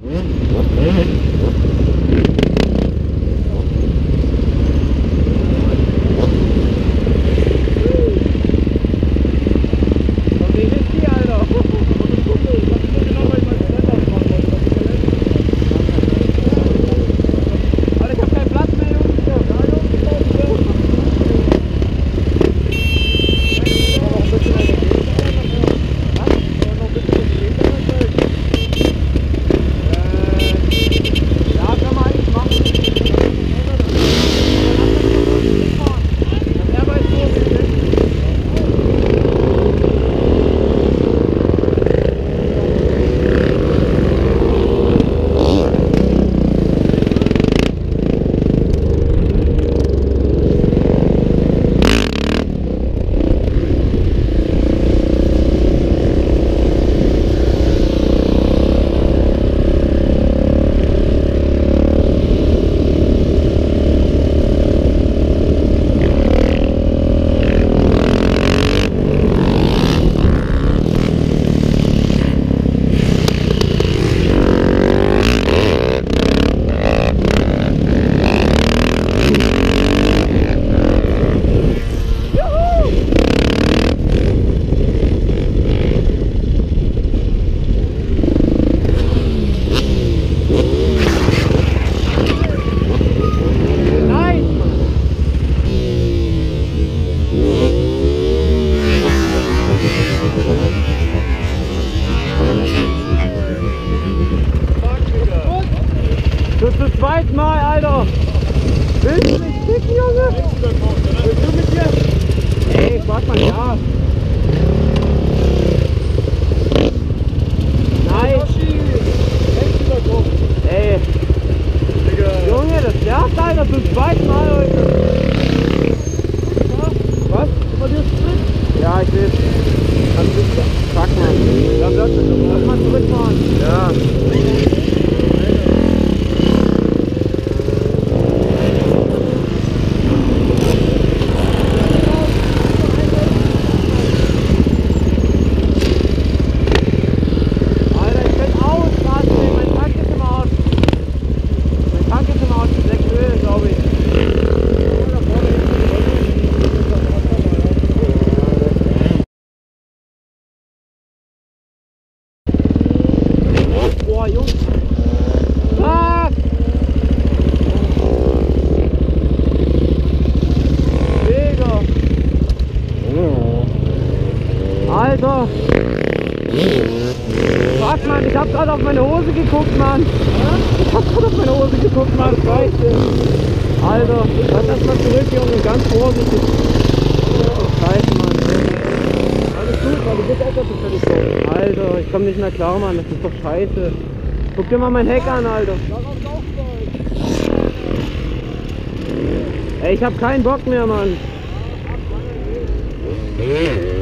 Mal, Alter! Willst du mich ficken, Junge? Willst du mit dir? Ey, frag mal ja! Nein! Ey! Junge, das nervt, Alter, zum zweiten Mal heute! Was? Ja, ich will. Fuck, man! Ja, lass mal zurückfahren! Ja! Boah, Jungs! Ah! Digga! Alter! Was, Mann? Ich hab gerade auf meine Hose geguckt, Mann! Ich hab gerade auf meine Hose geguckt, Mann! Scheiße! Alter! Lass das mal zurück, Junge! Ganz vorsichtig! Scheiße, Mann! Alles gut, weil du bist etwas zufällig so. Alter, ich komm nicht mehr klar, Mann. Das ist doch scheiße. Guck dir mal mein Heck an, Alter. Ey, ich hab keinen Bock mehr, Mann.